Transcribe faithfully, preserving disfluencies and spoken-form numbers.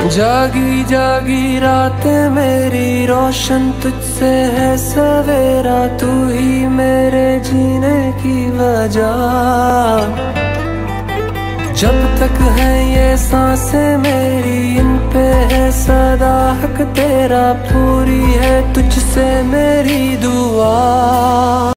जागी जागी रात मेरी रोशन तुझसे है सवेरा, तू ही मेरे जीने की वजह। जब तक है ये सांसें मेरी, इन पे है सदा हक तेरा, पूरी है तुझसे मेरी दुआ।